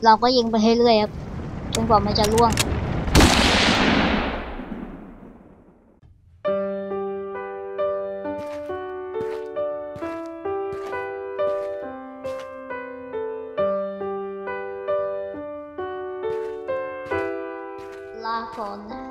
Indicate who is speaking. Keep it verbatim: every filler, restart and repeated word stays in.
Speaker 1: เราก็ยิงไปเรื่อยๆครับจนกว่ามันจะล่วงลาก่อนนะ